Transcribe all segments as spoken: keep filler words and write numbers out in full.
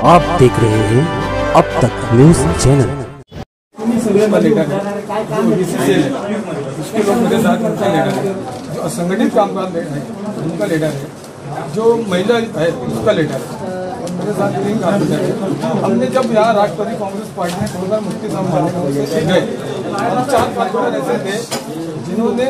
आप देख रहे हैं अब तक न्यूज चैनल। उसके लोग मेरे साथ उनका लीडर है, जो असंगठित कामगार है उनका लीडर है, जो महिला है उसका लीडर है और मेरे साथ तीन कारपोरेटर है। हमने जब यहाँ राष्ट्रवादी कांग्रेस पार्टी ने दो हजार मुक्ति संभालने से गए, हम चार कारपोरेटर ऐसे थे जिन्होंने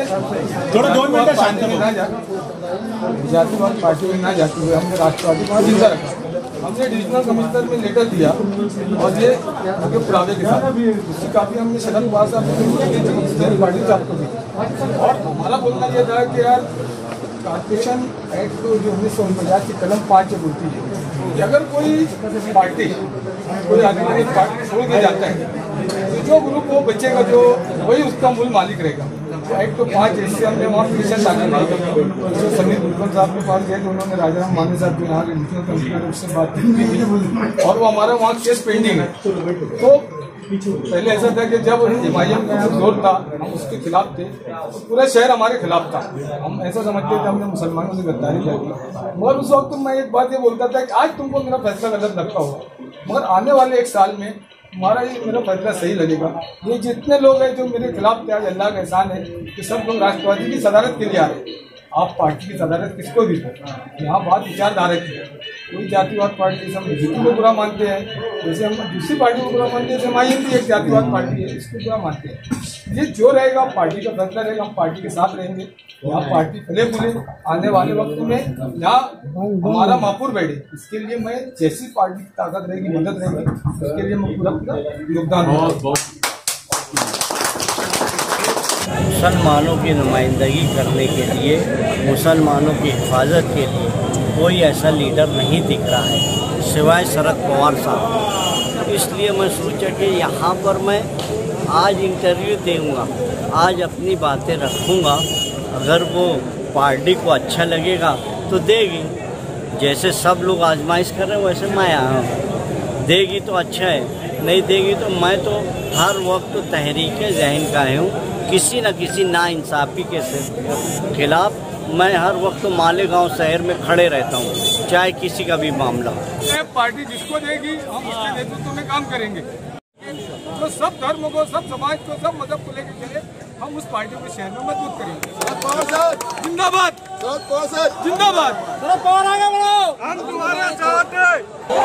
जातिवाद पार्टी में ना जाते हुए हमने राष्ट्रवादी को जिंदा रखा। हमने डिविजनल कमिश्नर में लेटर दिया और ये उनके पुरावे के साथ उसकी काफी हमने शरद पवार साहब पार्टी आपको दी। और हमारा बोलना यह था कि यार कॉर्पोरेशन एक्ट जो उन्नीस सौ उनचास की कलम पाँच बोलती है कि अगर कोई पार्टी कोई आदमी पार्टी छोड़ के जाता है तो जो ग्रुप वो बचेगा जो वही उसका मूल मालिक रहेगा। तो एक्ट तो पाँच इससे हमने वहाँ पिटीशन दाखिल नहीं जो समीर बुलबुल साहब के पास गए तो उन्होंने राजा मानी साहब के यहाँ डिविजनल कमिश्नर उससे बात की और वो हमारा वहाँ केस पेंडिंग है। तो पहले ऐसा था कि जब एमआईएम का जोर था हम उसके खिलाफ थे, तो पूरा शहर हमारे खिलाफ था। हम ऐसा समझते थे हमने मुसलमानों से गद्दारी की, मगर उस वक्त मैं एक बात ये बोलता था कि आज तुमको मेरा फैसला गलत लगता होगा मगर आने वाले एक साल में हमारा ये मेरा फैसला सही लगेगा। ये जितने लोग हैं जो मेरे खिलाफ थे आज अल्लाह का एहसान है कि सब लोग राष्ट्रवादी की सदारत के लिए आ रहे हैं। आप पार्टी की सदारत किसको दी? यहाँ बात विचारधारा की है। कोई जातिवाद पार्टी जैसे हम बीजेपी को बुरा मानते हैं, जैसे हम दूसरी पार्टी को बुरा मानते हैं, जैसे एमआईएम भी एक जातिवाद पार्टी है, इसको बुरा मानते हैं। ये जो रहेगा पार्टी का फैसला रहेगा, हम पार्टी के साथ रहेंगे। यहाँ पार्टी फले फूले आने वाले वक्त में यहाँ हमारा महापुर बैठे, इसके लिए मैं जैसी पार्टी की ताकत रहेगी मदद रहेगी उसके लिए मैं पूरा पूरा योगदान दूंगा। मुसलमानों की नुमाइंदगी करने के लिए, मुसलमानों की हिफाजत के लिए कोई ऐसा लीडर नहीं दिख रहा है सिवाय शरद पवार साहब। इसलिए मैं सोचा कि यहाँ पर मैं आज इंटरव्यू दूँगा, आज अपनी बातें रखूँगा। अगर वो पार्टी को अच्छा लगेगा तो देगी, जैसे सब लोग आजमाइश कर रहे हैं वैसे मैं आया हूँ। देगी तो अच्छा है, नहीं देगी तो मैं तो हर वक्त तहरीक ज़हन का हूँ। किसी न किसी नाइंसाफ़ी के खिलाफ मैं हर वक्त मालेगांव शहर में खड़े रहता हूँ, चाहे किसी का भी मामला हो। पार्टी जिसको देगी हम उसके नेतृत्व में काम करेंगे। तो सब धर्मों को, सब समाज को, सब मजहब को लेकर चले, हम उस पार्टी को शहर में मजबूत करेंगे। जिंदाबाद जिंदाबाद, आगे बढ़ो, हम तुम्हारे साथ हैं।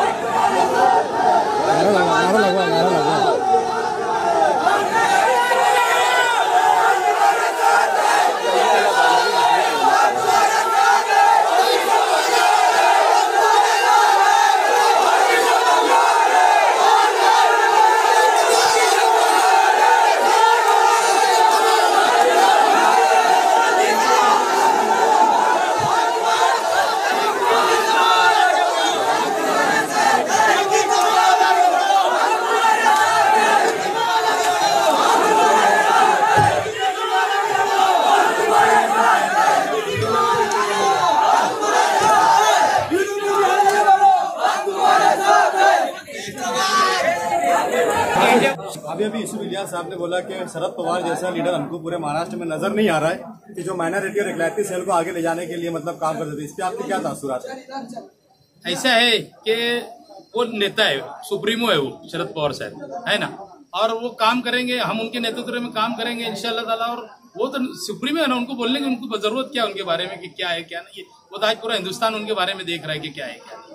अभी अभी यूसुफ इलियास साहब ने बोला कि शरद पवार जैसा लीडर हमको पूरे महाराष्ट्र में नजर नहीं आ रहा है कि जो माइनॉरिटी और इकलौती सेल को आगे ले जाने के लिए मतलब काम करते थे। इस पे आपके क्या तासुरात है? ऐसा है कि वो नेता है, सुप्रीमो है वो शरद पवार साहब, है ना, और वो काम करेंगे, हम उनके नेतृत्व में काम करेंगे इंशाल्लाह ताला। और वो तो सुप्रीमो है ना, उनको बोलने की उनको जरूरत क्या उनके बारे में कि क्या है क्या नहीं, वो तो आज पूरा हिंदुस्तान उनके बारे में देख रहा है कि क्या है क्या नहीं।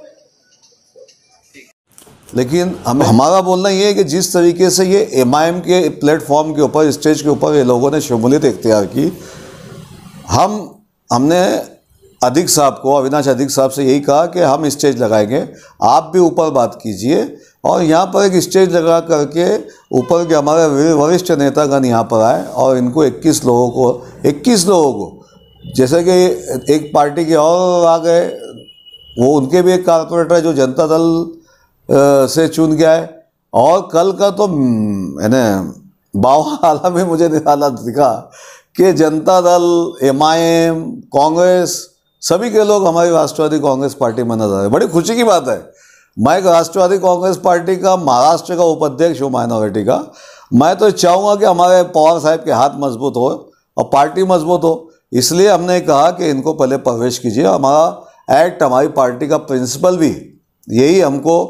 लेकिन हम हमारा बोलना ये है कि जिस तरीके से ये एमआईएम के प्लेटफॉर्म के ऊपर, स्टेज के ऊपर ये लोगों ने शमूलियत इख्तियार की, हम हमने अधिक साहब को, अविनाश अधिक साहब से यही कहा कि हम स्टेज लगाएंगे, आप भी ऊपर बात कीजिए। और यहाँ पर एक स्टेज लगा करके ऊपर के हमारे वरिष्ठ नेतागण यहाँ पर आए और इनको इक्कीस लोगों को इक्कीस लोगों को जैसे कि एक पार्टी के और आ गए, वो उनके भी एक कारपोरेटर है जो जनता दल से चुन गया है। और कल का तो मैंने बावा हाल में मुझे निकाला दिखा कि जनता दल, एमआईएम, कांग्रेस, सभी के लोग हमारी राष्ट्रवादी कांग्रेस पार्टी में नजर आए। बड़ी खुशी की बात है। मैं राष्ट्रवादी कांग्रेस पार्टी का महाराष्ट्र का उपाध्यक्ष हूँ माइनॉरिटी का। मैं तो चाहूँगा कि हमारे पवार साहब के हाथ मजबूत हो और पार्टी मजबूत हो, इसलिए हमने कहा कि इनको पहले प्रवेश कीजिए। हमारा एक्ट, हमारी पार्टी का प्रिंसिपल भी यही हमको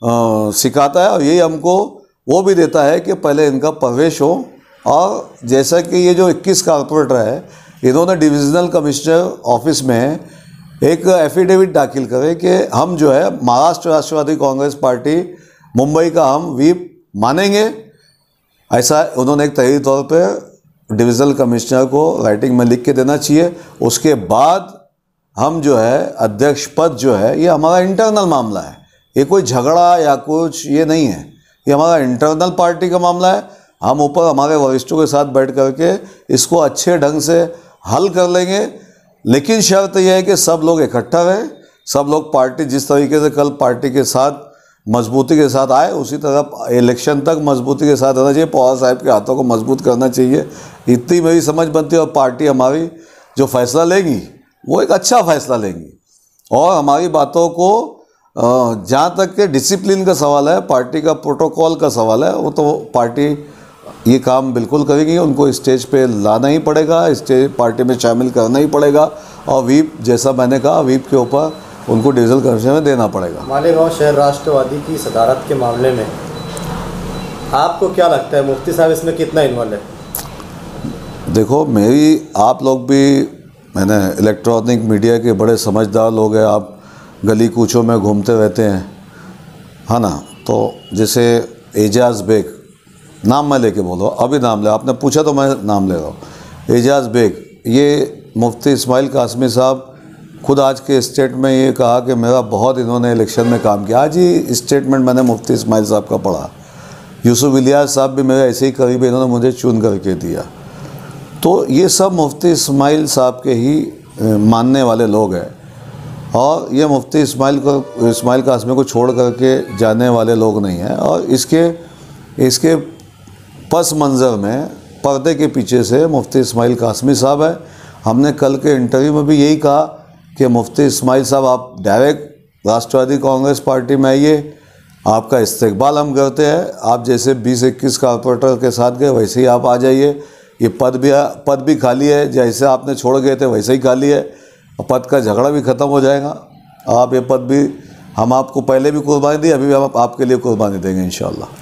अ, सिखाता है और यही हमको वो भी देता है कि पहले इनका प्रवेश हो। और जैसा कि ये जो इक्कीस कारपोरेटर है, इन्होंने डिविजनल कमिश्नर ऑफिस में एक एफिडेविट दाखिल करे कि हम जो है महाराष्ट्र राष्ट्रवादी कांग्रेस पार्टी मुंबई का हम व्हीप मानेंगे। ऐसा उन्होंने एक तहरीरी तौर पे डिविजनल कमिश्नर को राइटिंग में लिख के देना चाहिए। उसके बाद हम जो है अध्यक्ष पद जो है, ये हमारा इंटरनल मामला है, ये कोई झगड़ा या कुछ ये नहीं है, ये हमारा इंटरनल पार्टी का मामला है। हम ऊपर हमारे वरिष्ठों के साथ बैठ करके इसको अच्छे ढंग से हल कर लेंगे। लेकिन शर्त यह है कि सब लोग इकट्ठा रहें, सब लोग पार्टी जिस तरीके से कल पार्टी के साथ मजबूती के साथ आए, उसी तरह इलेक्शन तक मजबूती के साथ रहना चाहिए। पवार साहब के हाथों को मजबूत करना चाहिए, इतनी मेरी समझ बनती है। और पार्टी हमारी जो फैसला लेगी वो एक अच्छा फैसला लेंगी और हमारी बातों को जहाँ तक के डिसिप्लिन का सवाल है, पार्टी का प्रोटोकॉल का सवाल है, वो तो पार्टी ये काम बिल्कुल करेगी। उनको स्टेज पे लाना ही पड़ेगा, स्टेज पार्टी में शामिल करना ही पड़ेगा और व्हीप जैसा मैंने कहा व्हीप के ऊपर उनको डिविजनल कमिश्नर में देना पड़ेगा। मालेगांव शहर राष्ट्रवादी की सदारत के मामले में आपको क्या लगता है, मुफ्ती साहब इसमें कितना इन्वॉल्व है? देखो, मेरी आप लोग भी, मैंने इलेक्ट्रॉनिक मीडिया के बड़े समझदार लोग हैं, आप गली कूचों में घूमते रहते हैं, है ना। तो जैसे एजाज बेग, नाम मैं लेके बोलो, अभी नाम ले, आपने पूछा तो मैं नाम ले रहा हूँ। एजाज बेग, ये मुफ्ती इस्माइल कासमी साहब खुद आज के स्टेट में ये कहा कि मेरा बहुत इन्होंने इलेक्शन में काम किया। आज ही स्टेटमेंट मैंने मुफ्ती इस्माइल साहब का पढ़ा। यूसुफ इलियास साहब भी मेरे ऐसे ही करीब, इन्होंने मुझे चुन करके दिया। तो ये सब मुफ्ती इस्माइल साहब के ही मानने वाले लोग हैं और ये मुफ्ती इस्माइल को इस्माइल कासमी को छोड़ करके जाने वाले लोग नहीं हैं। और इसके इसके पस मंज़र में पर्दे के पीछे से मुफ्ती इस्माइल कासमी साहब है। हमने कल के इंटरव्यू में भी यही कहा कि मुफ्ती इस्माइल साहब आप डायरेक्ट राष्ट्रवादी कांग्रेस पार्टी में आइए, आपका इस्तकबाल हम करते हैं। आप जैसे बीस इक्कीस कारपोरेटर के साथ गए वैसे ही आप आ जाइए। ये पद भी पद भी खाली है, जैसे आपने छोड़ गए थे वैसे ही खाली है। पद का झगड़ा भी ख़त्म हो जाएगा। आप ये पद भी, हम आपको पहले भी कुर्बानी दी, अभी भी हम आपके लिए कुर्बानी देंगे इंशाअल्लाह।